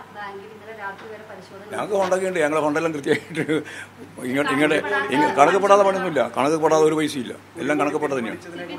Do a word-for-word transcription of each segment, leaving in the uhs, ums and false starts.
ഞങ്ങൾക്ക് ഫണ്ടൊക്കെ ഉണ്ട്. ഞങ്ങളെ ഫണ്ടെല്ലാം കൃത്യമായിട്ട് ഇങ്ങോട്ട് ഇങ്ങോട്ട് കണക്കപ്പെടാതെ പണിയൊന്നുമില്ല. കണക്കപ്പെടാതെ ഒരു പൈസയില്ല. എല്ലാം കണക്കപ്പെട്ടത് തന്നെയാണ്.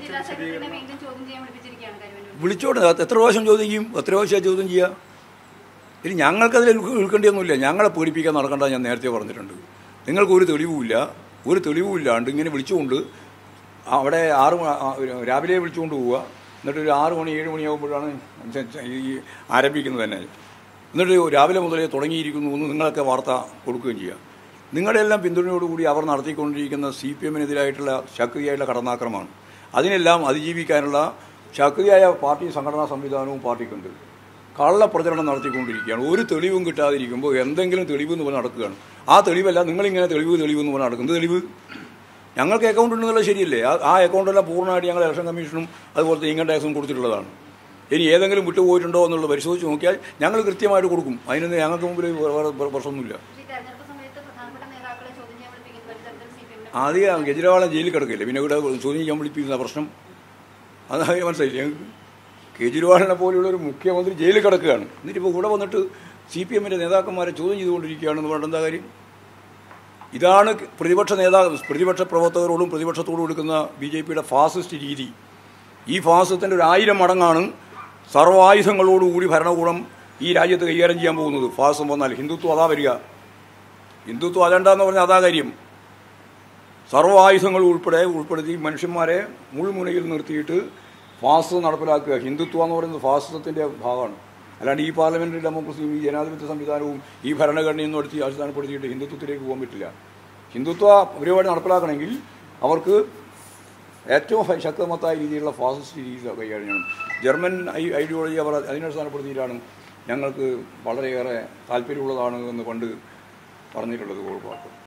വിളിച്ചോട്ടെ, എത്ര പ്രാവശ്യം ചോദ്യം ചെയ്യും, എത്ര പ്രാവശ്യം ചോദ്യം ചെയ്യുക. ഇനി ഞങ്ങൾക്കതിൽ ഉൾക്കേണ്ടിയൊന്നുമില്ല. ഞങ്ങളെ പേടിപ്പിക്കാൻ നടക്കേണ്ടത് ഞാൻ നേരത്തെ പറഞ്ഞിട്ടുണ്ട്. നിങ്ങൾക്ക് ഒരു തെളിവുമില്ല, ഒരു തെളിവുമില്ലാണ്ട് ഇങ്ങനെ വിളിച്ചുകൊണ്ട് അവിടെ ആറ് രാവിലെ വിളിച്ചുകൊണ്ട് പോവുക. എന്നിട്ട് ഒരു ആറ് മണി ഏഴ് മണിയാകുമ്പോഴാണ് ഈ ആരംഭിക്കുന്നത് തന്നെ. എന്നിട്ട് രാവിലെ മുതലേ തുടങ്ങിയിരിക്കുന്നു എന്ന് നിങ്ങളൊക്കെ വാർത്ത കൊടുക്കുകയും ചെയ്യുക. നിങ്ങളുടെ എല്ലാം പിന്തുണയോടുകൂടി അവർ നടത്തിക്കൊണ്ടിരിക്കുന്ന സി പി എമ്മിനെതിരായിട്ടുള്ള ശക്തിയായിട്ടുള്ള കടന്നാക്രമമാണ്. അതിനെല്ലാം അതിജീവിക്കാനുള്ള ശക്തിയായ പാർട്ടി സംഘടനാ സംവിധാനവും പാർട്ടിക്കുണ്ട്. കള്ളപ്രചരണം നടത്തിക്കൊണ്ടിരിക്കുകയാണ്. ഒരു തെളിവും കിട്ടാതിരിക്കുമ്പോൾ എന്തെങ്കിലും തെളിവ് എന്ന് പറഞ്ഞ് നടക്കുകയാണ്. ആ തെളിവല്ല നിങ്ങളിങ്ങനെ തെളിവ് തെളിവ് എന്ന് പറഞ്ഞ് നടക്കുന്നത്. തെളിവ് ഞങ്ങൾക്ക് അക്കൗണ്ട് ഉണ്ടെന്നുള്ളത് ശരിയല്ലേ? ആ അക്കൗണ്ടെല്ലാം പൂർണ്ണമായിട്ട് ഞങ്ങൾ ഇലക്ഷൻ കമ്മീഷനും അതുപോലത്തെ ഇൻകം ടാക്സും കൊടുത്തിട്ടുള്ളതാണ്. ഇനി ഏതെങ്കിലും വിട്ടുപോയിട്ടുണ്ടോ എന്നുള്ളത് പരിശോധിച്ച് നോക്കിയാൽ ഞങ്ങൾ കൃത്യമായിട്ട് കൊടുക്കും. അതിനൊന്നും ഞങ്ങൾക്ക് മുമ്പിൽ വേറെ പ്രശ്നമൊന്നുമില്ല. ആദ്യം കെജ്രിവാളെ ജയിലിൽ കിടക്കില്ലേ, പിന്നെ ഇവിടെ ചോദ്യം ചെയ്യാൻ വിളിപ്പിക്കുന്ന പ്രശ്നം അതായത് മനസ്സിലായില്ലേ ഞങ്ങൾക്ക്? കെജ്രിവാളിനെ പോലെയുള്ളൊരു മുഖ്യമന്ത്രി ജയിലിൽ കിടക്കുകയാണ്. എന്നിട്ടിപ്പോൾ ഇവിടെ വന്നിട്ട് സി പി എമ്മിൻ്റെ നേതാക്കന്മാരെ ചോദ്യം ചെയ്തുകൊണ്ടിരിക്കുകയാണെന്ന് പറഞ്ഞിട്ട് എന്താ കാര്യം? ഇതാണ് പ്രതിപക്ഷ നേതാവ് പ്രതിപക്ഷ പ്രവർത്തകരോടും പ്രതിപക്ഷത്തോടും എടുക്കുന്ന ബി ജെ പിയുടെ ഫാസിസ്റ്റ് രീതി. ഈ ഫാസിസത്തിൻ്റെ ഒരു ആയിരം മടങ്ങാണ് സർവായുധങ്ങളോടുകൂടി ഭരണകൂടം ഈ രാജ്യത്ത് കൈകാര്യം ചെയ്യാൻ പോകുന്നത്. ഫാസിസം വന്നാൽ ഹിന്ദുത്വം അതാ വരിക. ഹിന്ദുത്വം അജണ്ടെന്ന് പറഞ്ഞാൽ അതാ കാര്യം. സർവായുധങ്ങൾ ഉൾപ്പെടെ ഉൾപ്പെടുത്തി മനുഷ്യന്മാരെ മുൾമുനയിൽ നിർത്തിയിട്ട് ഫാസിസം നടപ്പിലാക്കുക. ഹിന്ദുത്വം എന്ന് പറയുന്നത് ഫാസിസത്തിൻ്റെ ഭാഗമാണ്. അല്ലാണ്ട് ഈ പാർലമെൻ്ററി ഡെമോക്രസിയും ഈ ജനാധിപത്യ സംവിധാനവും ഈ ഭരണഘടനയൊന്നും എടുത്ത് അടിസ്ഥാനപ്പെടുത്തിയിട്ട് ഹിന്ദുത്വത്തിലേക്ക് പോകാൻ പറ്റില്ല. ഹിന്ദുത്വ പരിപാടി നടപ്പിലാക്കണമെങ്കിൽ അവർക്ക് ഏറ്റവും ശക്തമത്തായ രീതിയിലുള്ള ഫാസിസ്റ്റ് രീതി കൈകാര്യം ചെയ്യണം. ജർമ്മൻ ഐ ഐഡിയോളജി അവർ അതിനടിസ്ഥാനപ്പെടുത്തിയിട്ടാണ് ഞങ്ങൾക്ക് വളരെയേറെ താല്പര്യമുള്ളതാണ് എന്ന് പണ്ട് പറഞ്ഞിട്ടുള്ളത്. കുഴപ്പമാക്കും.